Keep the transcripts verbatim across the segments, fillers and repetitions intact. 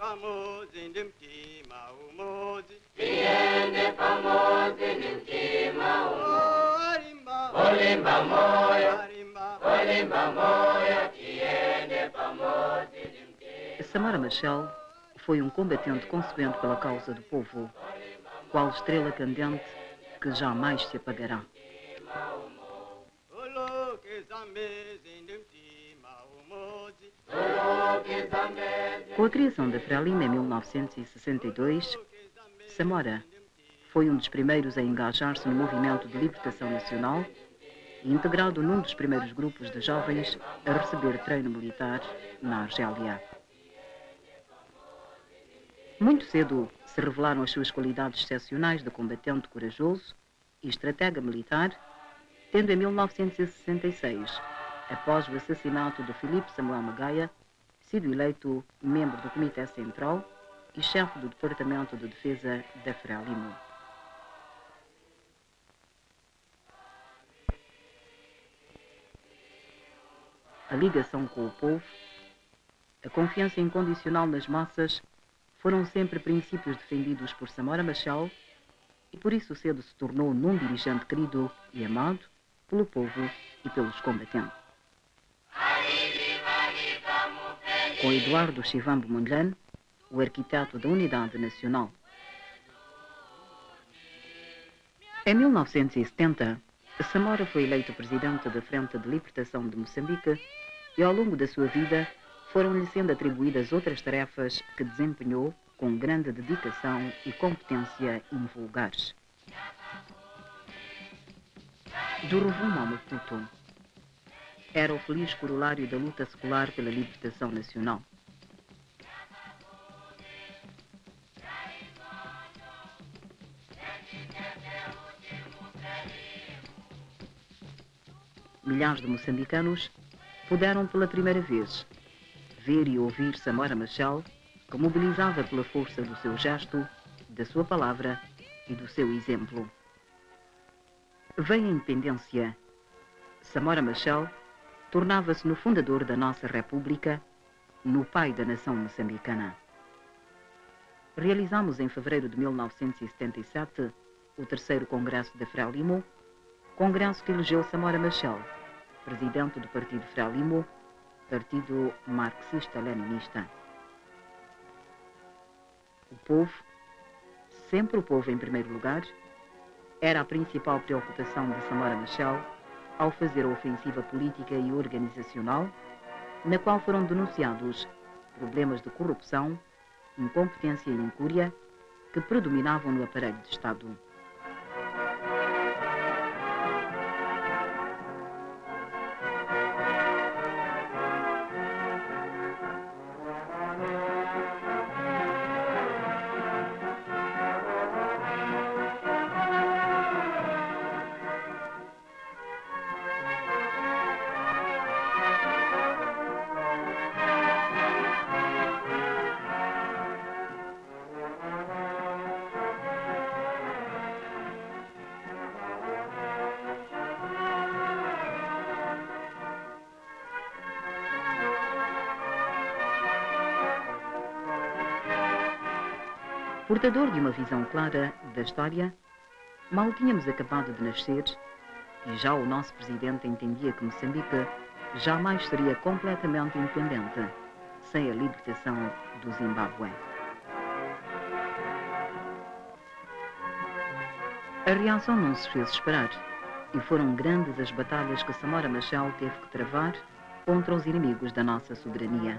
famosi ndi mtima umodzi. Tiende famosi ndi mtima umodzi. Olimba, Olimba moyo, olimba, olimba moyo, tiende famosi ndi mtima. Samora Machel foi um combatente consequente pela causa do povo, qual estrela candente que jamais se apagará. Com a criação da Frelimo em mil novecentos e sessenta e dois, Samora foi um dos primeiros a engajar-se no movimento de libertação nacional e integrado num dos primeiros grupos de jovens a receber treino militar na Argélia. Muito cedo se revelaram as suas qualidades excepcionais de combatente corajoso e estratega militar, tendo em mil novecentos e sessenta e seis, após o assassinato de Filipe Samuel Magaia, sido eleito membro do Comitê Central e chefe do Departamento de Defesa da Frelimo. A ligação com o povo, a confiança incondicional nas massas foram sempre princípios defendidos por Samora Machel e por isso cedo se tornou num dirigente querido e amado pelo povo e pelos combatentes. Com Eduardo Chivambo Mondlane, o arquiteto da Unidade Nacional. Em mil novecentos e setenta, Samora foi eleito presidente da Frente de Libertação de Moçambique e ao longo da sua vida foram-lhe sendo atribuídas outras tarefas que desempenhou com grande dedicação e competência invulgares. Do Rovuma ao Maputo, era o feliz corolário da luta secular pela libertação nacional. Milhares de moçambicanos puderam pela primeira vez ver e ouvir Samora Machel, que mobilizava pela força do seu gesto, da sua palavra e do seu exemplo. Veio a independência. Samora Machel tornava-se no fundador da nossa República, no pai da nação moçambicana. Realizamos em fevereiro de mil novecentos e setenta e sete o terceiro Congresso da Frelimo, congresso que elegeu Samora Machel, presidente do Partido Frelimo, Partido Marxista-Leninista. O povo, sempre o povo em primeiro lugar, era a principal preocupação de Samora Machel ao fazer a ofensiva política e organizacional, na qual foram denunciados problemas de corrupção, incompetência e incúria que predominavam no aparelho de Estado. Portador de uma visão clara da história, mal tínhamos acabado de nascer e já o nosso presidente entendia que Moçambique jamais seria completamente independente sem a libertação do Zimbábue. A reação não se fez esperar e foram grandes as batalhas que Samora Machel teve que travar contra os inimigos da nossa soberania.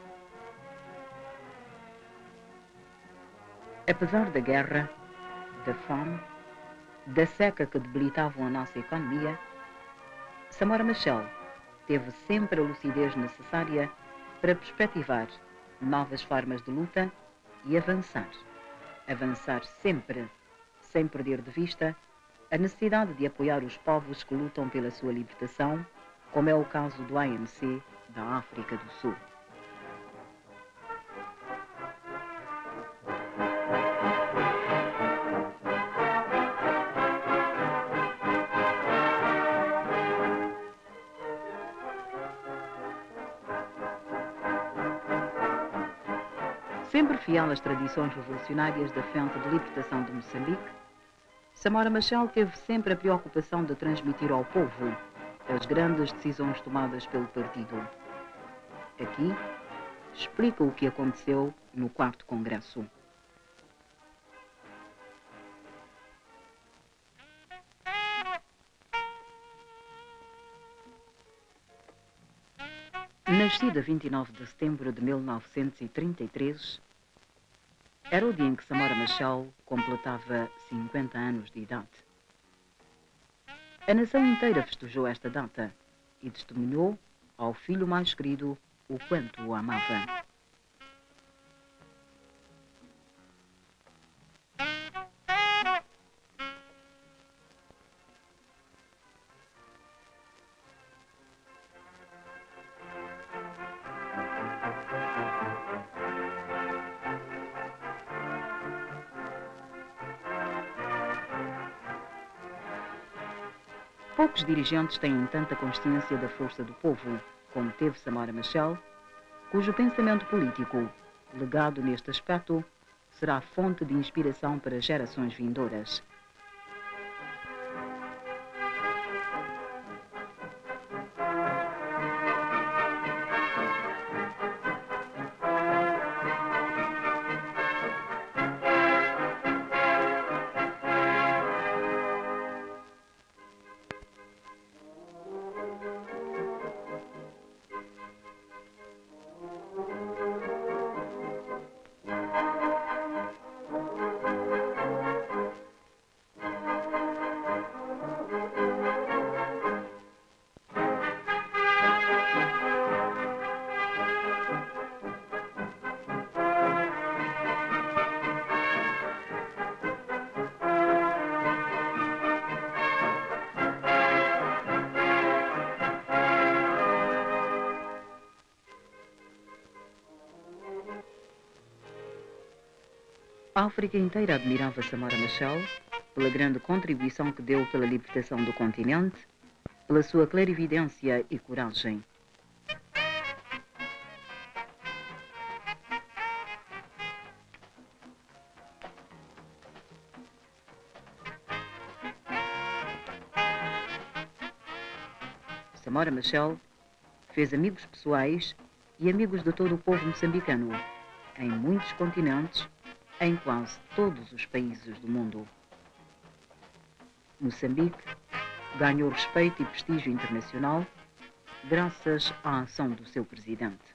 Apesar da guerra, da fome, da seca que debilitavam a nossa economia, Samora Machel teve sempre a lucidez necessária para perspectivar novas formas de luta e avançar. Avançar sempre, sem perder de vista a necessidade de apoiar os povos que lutam pela sua libertação, como é o caso do A N C da África do Sul. Sempre fiel às tradições revolucionárias da Frente de Libertação de Moçambique, Samora Machel teve sempre a preocupação de transmitir ao povo as grandes decisões tomadas pelo partido. Aqui, explica o que aconteceu no quarto Congresso. Nascida vinte e nove de setembro de mil novecentos e trinta e três, era o dia em que Samora Machel completava cinquenta anos de idade. A nação inteira festejou esta data e testemunhou ao filho mais querido o quanto o amava. Poucos dirigentes têm tanta consciência da força do povo como teve Samora Machel, cujo pensamento político, legado neste aspecto, será fonte de inspiração para gerações vindouras. A África inteira admirava Samora Machel pela grande contribuição que deu pela libertação do continente, pela sua clarividência e coragem. Samora Machel fez amigos pessoais e amigos de todo o povo moçambicano, em muitos continentes, em quase todos os países do mundo. Moçambique ganhou respeito e prestígio internacional graças à ação do seu presidente.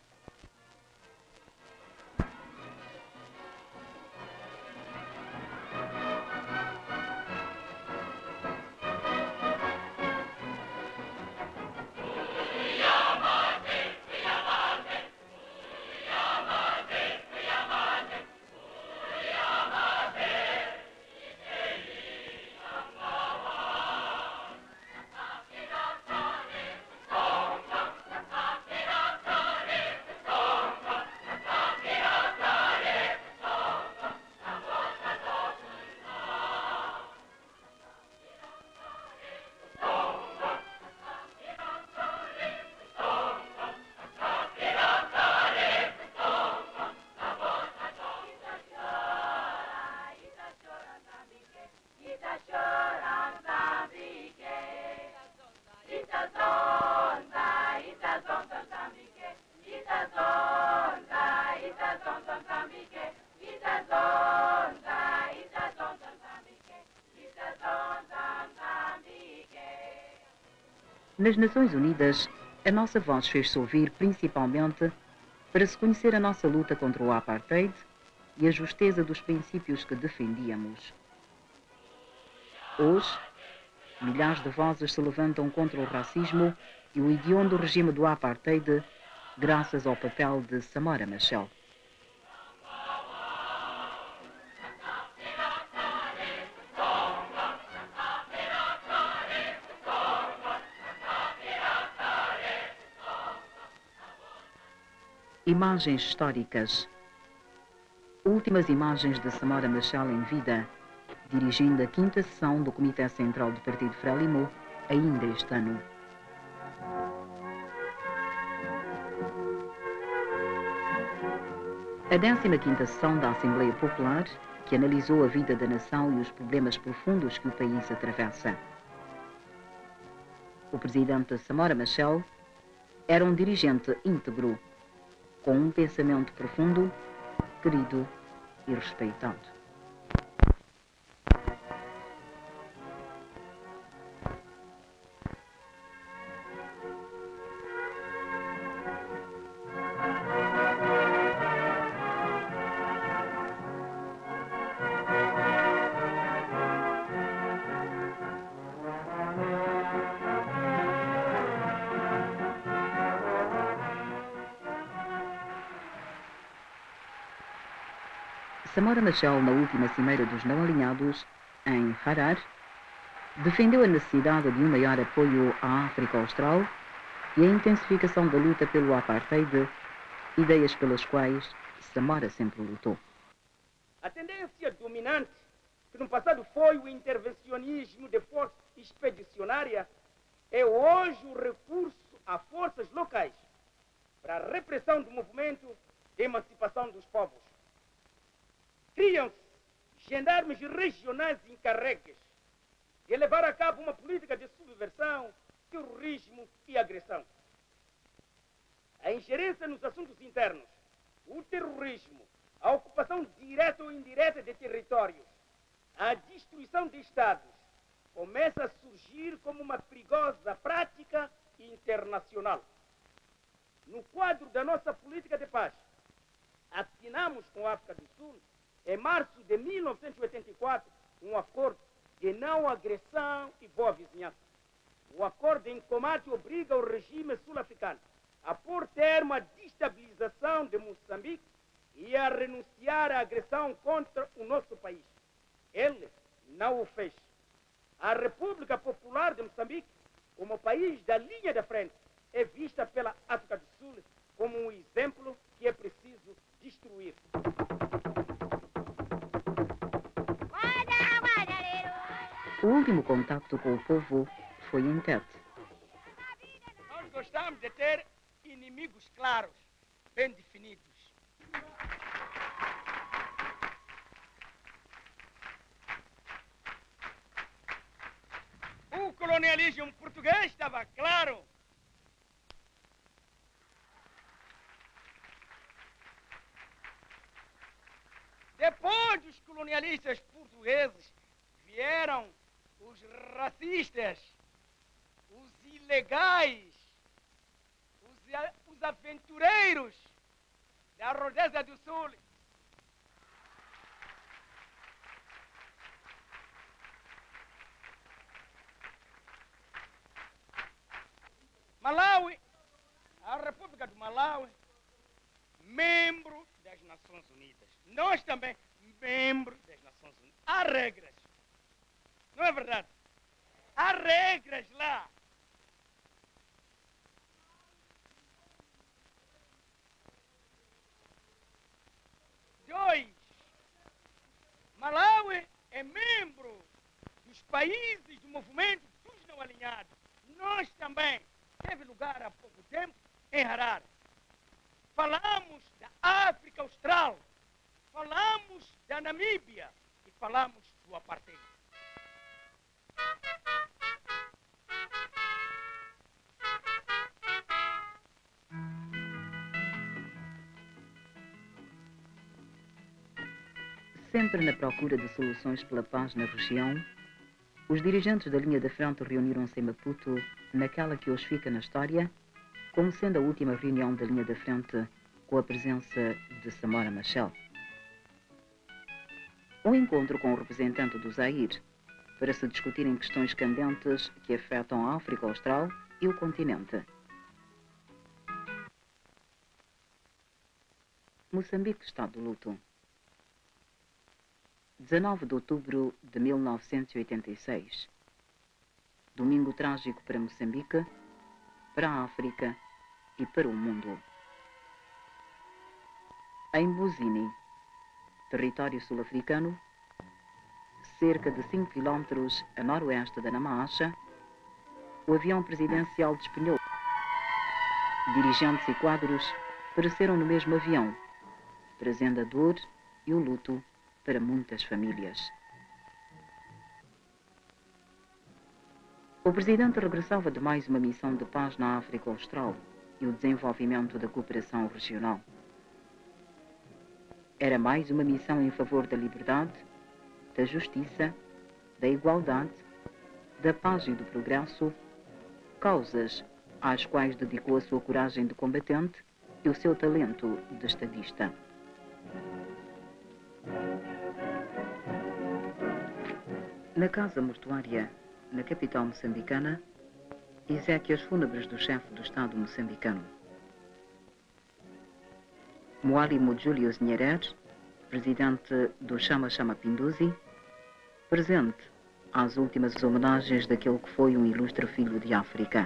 Nas Nações Unidas, a nossa voz fez-se ouvir principalmente para se conhecer a nossa luta contra o apartheid e a justeza dos princípios que defendíamos. Hoje, milhares de vozes se levantam contra o racismo e o hediondo regime do apartheid graças ao papel de Samora Machel. Imagens históricas. Últimas imagens de Samora Machel em vida, dirigindo a quinta sessão do Comitê Central do Partido Frelimo, ainda este ano. A décima quinta sessão da Assembleia Popular, que analisou a vida da nação e os problemas profundos que o país atravessa. O presidente Samora Machel era um dirigente íntegro, com um pensamento profundo, querido e respeitado. Samora Machel, na última cimeira dos não-alinhados, em Harar, defendeu a necessidade de um maior apoio à África Austral e a intensificação da luta pelo apartheid, ideias pelas quais Samora sempre lutou. A tendência dominante, que no passado foi o intervencionismo de força expedicionária, é hoje o recurso a forças locais para a repressão do movimento de emancipação dos povos. Criam-se gendarmes regionais encarregues de levar a cabo uma política de subversão, terrorismo e agressão. A ingerência nos assuntos internos, o terrorismo, a ocupação direta ou indireta de territórios, a destruição de Estados, começa a surgir como uma perigosa prática internacional. No quadro da nossa política de paz, assinamos com a África do Sul, em março de mil novecentos e oitenta e quatro, um acordo de não agressão e boa vizinhança. O acordo em combate obriga o regime sul-africano a pôr termo à destabilização de Moçambique e a renunciar à agressão contra o nosso país. Ele não o fez. A República Popular de Moçambique, como país da linha da frente, é vista pela África do Sul como um exemplo que é preciso destruir. O último contacto com o povo foi em Tete. Nós gostamos de ter inimigos claros, bem definidos. O colonialismo português estava claro. Depois dos colonialistas portugueses, vieram os racistas, os ilegais, os, os aventureiros da Rodésia do Sul. Malawi, a República do Malawi, membro das Nações Unidas. Nós também, membro das Nações Unidas. Há regras. Não é verdade? Há regras lá. Dois. Malawi é membro dos países do movimento dos não alinhados. Nós também. Teve lugar há pouco tempo em Harar. Falamos da África Austral. Falamos da Namíbia. E falamos do apartheid. Sempre na procura de soluções pela paz na região, os dirigentes da linha da frente reuniram-se em Maputo, naquela que hoje fica na história, como sendo a última reunião da linha da frente com a presença de Samora Machel. Um encontro com o representante do Zaire para se discutirem questões candentes que afetam a África Austral e o continente. Moçambique está de luto. dezanove de outubro de mil novecentos e oitenta e seis. Domingo trágico para Moçambique, para a África e para o mundo. Em Buzini, território sul-africano, cerca de cinco quilómetros a noroeste da Namacha, o avião presidencial despenhou. Dirigentes e quadros pereceram no mesmo avião, trazendo a dor e o luto para muitas famílias. O presidente regressava de mais uma missão de paz na África Austral e o desenvolvimento da cooperação regional. Era mais uma missão em favor da liberdade, da justiça, da igualdade, da paz e do progresso, causas às quais dedicou a sua coragem de combatente e o seu talento de estadista. Na casa mortuária, na capital moçambicana, exéquias fúnebres do chefe do Estado moçambicano. Mwalimu Julius Nyerere, presidente do Chama Chama Pinduzi, presente às últimas homenagens daquele que foi um ilustre filho de África.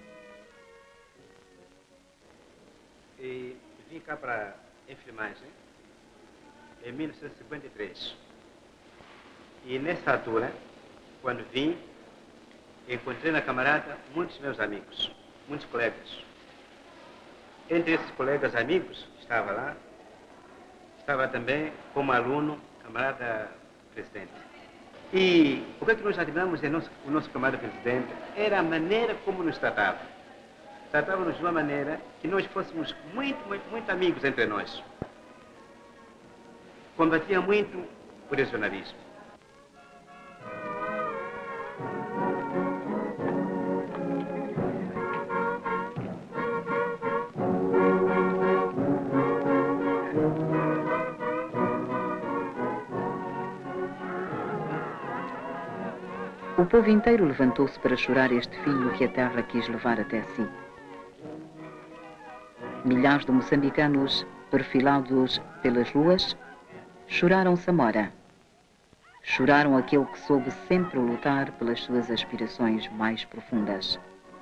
E vim cá para a enfermagem em mil novecentos e cinquenta e três. E nessa altura, quando vim, encontrei na camarada muitos meus amigos, muitos colegas. Entre esses colegas amigos, estava lá, estava também como aluno, camarada presidente. E o que é que nós admiramos em nosso, o nosso camarada presidente era a maneira como nos tratava. Tratava-nos de uma maneira que nós fôssemos muito, muito, muito amigos entre nós. Combatia muito o regionalismo. O povo inteiro levantou-se para chorar este filho que a terra quis levar até si. Milhares de moçambicanos, perfilados pelas ruas, choraram Samora. Choraram aquele que soube sempre lutar pelas suas aspirações mais profundas.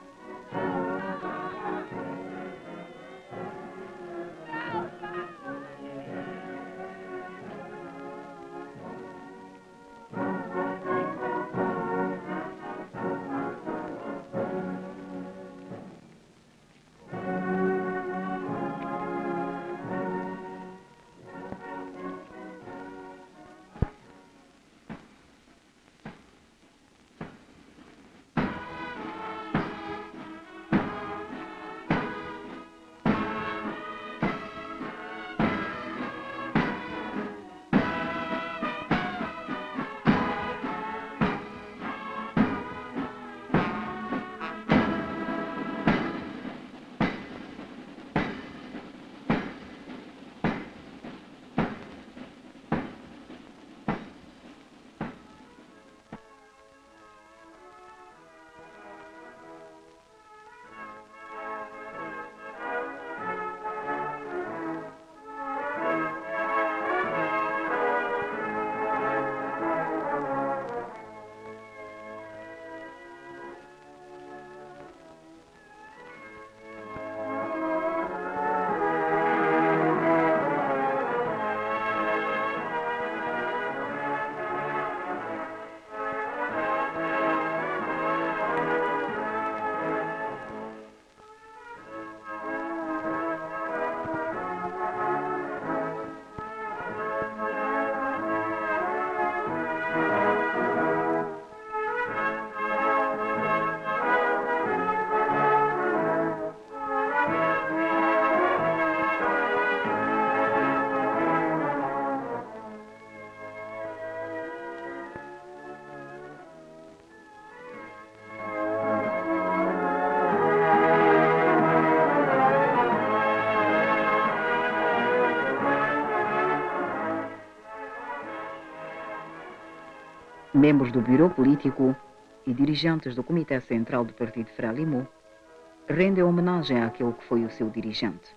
Membros do Bureau Político e dirigentes do Comitê Central do Partido Frelimo rendem homenagem àquele que foi o seu dirigente.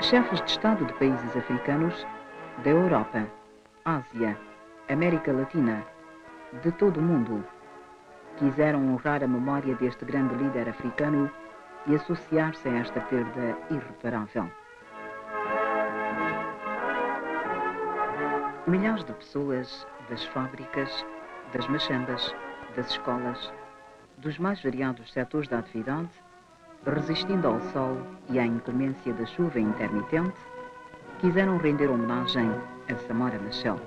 Chefes de Estado de países africanos, da Europa, Ásia, América Latina, de todo o mundo, quiseram honrar a memória deste grande líder africano e associar-se a esta perda irreparável. Milhares de pessoas das fábricas, das machambas, das escolas, dos mais variados setores da atividade, resistindo ao sol e à inclemência da chuva intermitente, quiseram render homenagem a Samora Machel.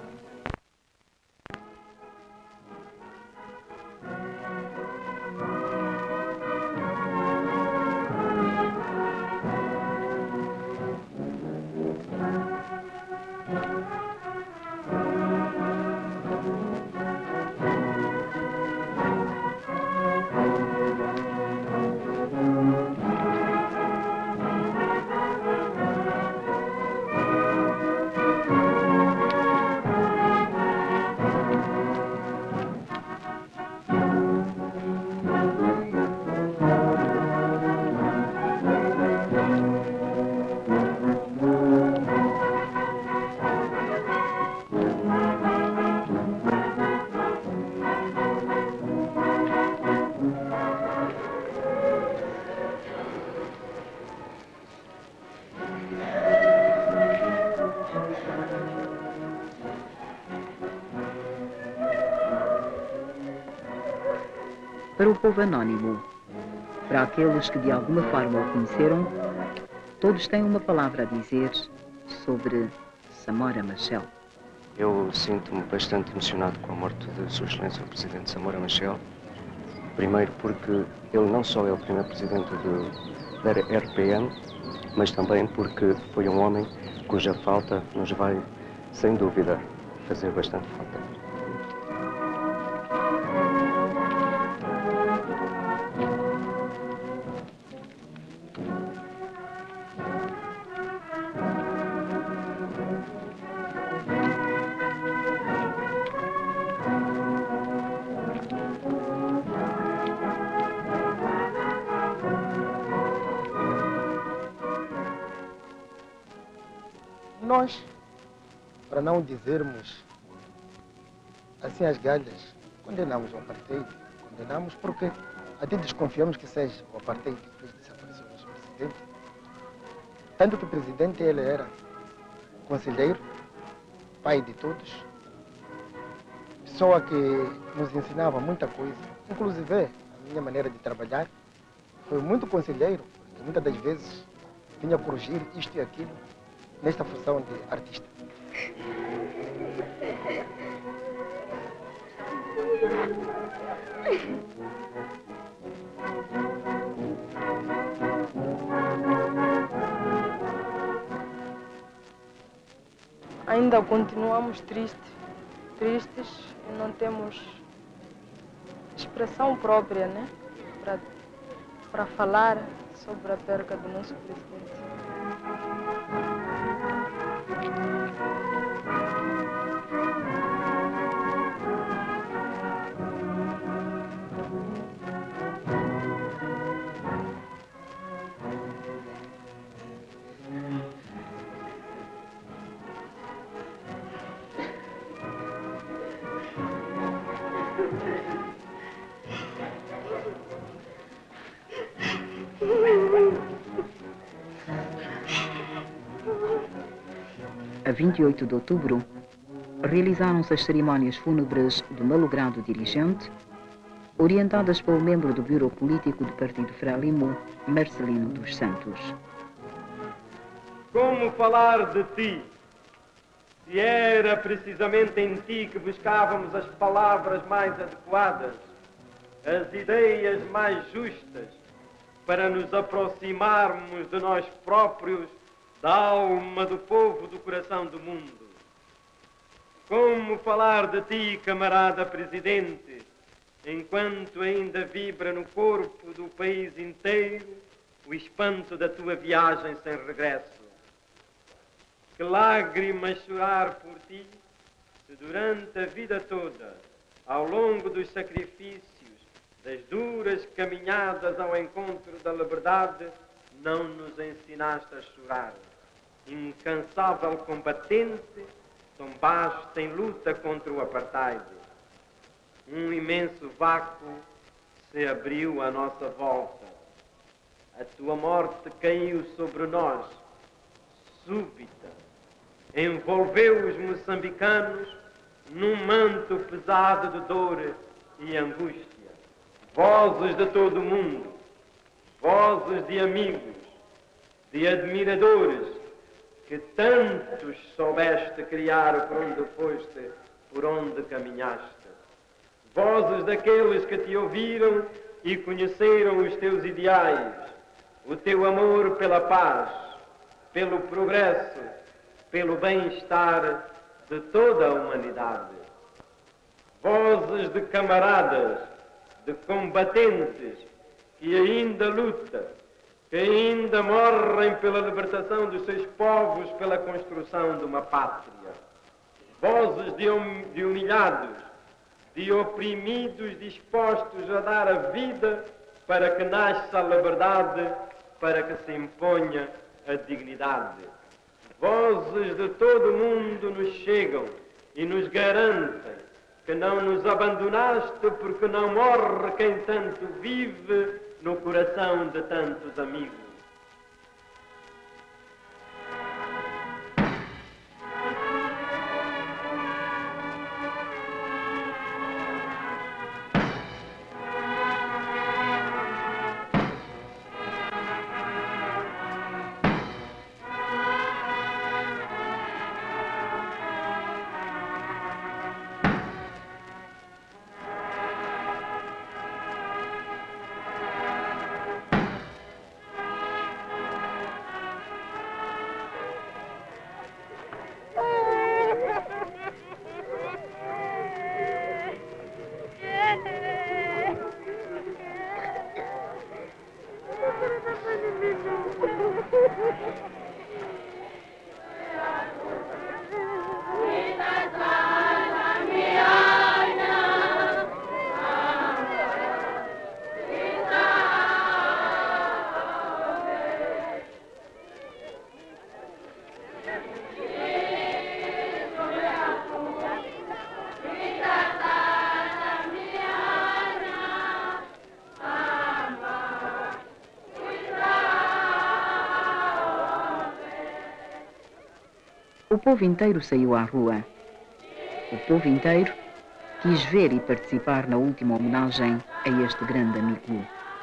Para o povo anónimo, para aqueles que de alguma forma o conheceram, todos têm uma palavra a dizer sobre Samora Machel. Eu sinto-me bastante emocionado com a morte de Sua Excelência o Presidente Samora Machel. Primeiro porque ele não só é o primeiro Presidente de, da R P M, mas também porque foi um homem cuja falta nos vai, sem dúvida, fazer bastante falta. Nós, para não dizermos assim as galhas, condenamos o apartheid, condenamos porque até desconfiamos que seja o apartheid que fez desaparecer o nosso presidente. Tanto que o presidente ele era conselheiro, pai de todos, pessoa que nos ensinava muita coisa, inclusive a minha maneira de trabalhar foi muito conselheiro, porque muitas das vezes vinha corrigir isto e aquilo nesta função de artista. Ainda continuamos tristes, tristes e não temos expressão própria, né? Para, para falar sobre a perca do nosso presidente. A vinte e oito de outubro, realizaram-se as cerimónias fúnebres do malogrado dirigente, orientadas pelo membro do Bureau Político do Partido Frelimo, Marcelino dos Santos. Como falar de ti? Se era precisamente em ti que buscávamos as palavras mais adequadas, as ideias mais justas, para nos aproximarmos de nós próprios, da alma do povo, do coração do mundo. Como falar de ti, camarada presidente, enquanto ainda vibra no corpo do país inteiro o espanto da tua viagem sem regresso? Que lágrimas chorar por ti, se durante a vida toda, ao longo dos sacrifícios, das duras caminhadas ao encontro da liberdade, não nos ensinaste a chorar. incansável combatente, tombaste em luta contra o apartheid. Um imenso vácuo se abriu à nossa volta. A tua morte caiu sobre nós, súbita. Envolveu os moçambicanos num manto pesado de dor e angústia. Vozes de todo o mundo, vozes de amigos, de admiradores, que tantos soubeste criar por onde foste, por onde caminhaste. Vozes daqueles que te ouviram e conheceram os teus ideais, o teu amor pela paz, pelo progresso, pelo bem-estar de toda a humanidade. Vozes de camaradas, de combatentes que ainda lutam, que ainda morrem pela libertação dos seus povos, pela construção de uma pátria. Vozes de, hum, de humilhados, de oprimidos dispostos a dar a vida para que nasça a liberdade, para que se imponha a dignidade. Vozes de todo o mundo nos chegam e nos garantem que não nos abandonaste, porque não morre quem tanto vive no coração de tantos amigos. O povo inteiro saiu à rua. O povo inteiro quis ver e participar na última homenagem a este grande amigo.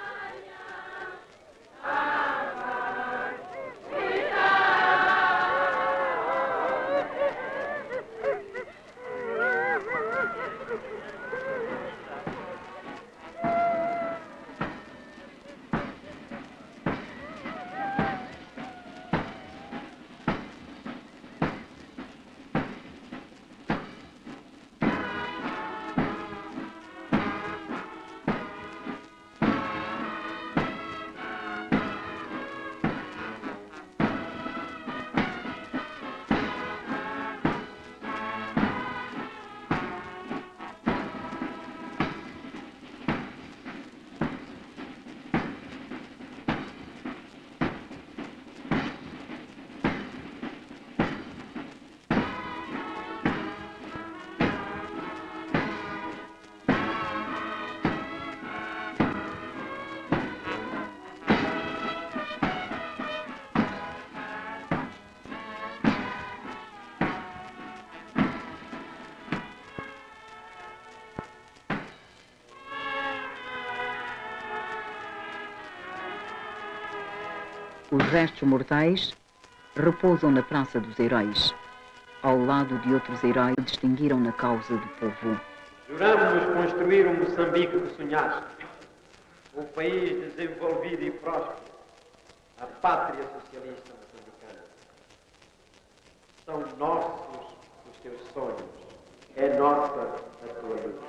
Os restos mortais repousam na Praça dos Heróis, ao lado de outros heróis que distinguiram na causa do povo. Juramos construir o Moçambique que sonhaste, o país desenvolvido e próspero, a pátria socialista moçambicana. São nossos os teus sonhos, é nossa a tua luta.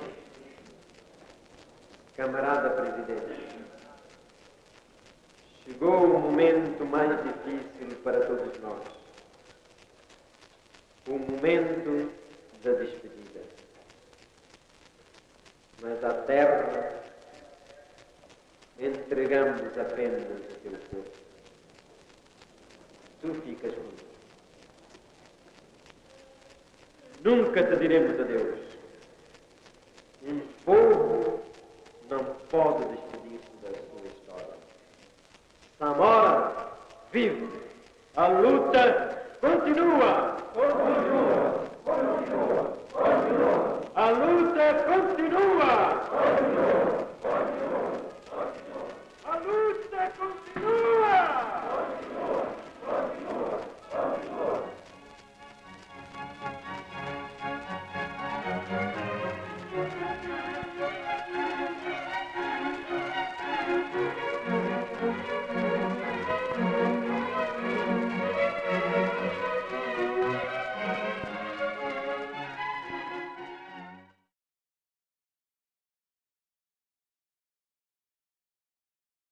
Camarada Presidente, chegou o momento mais difícil para todos nós, o momento da despedida. Mas à terra entregamos apenas o teu corpo. Tu ficas comigo. nunca te diremos adeus. Um povo não pode despedir-se da sua história. Samora vive. A luta continua. Continua.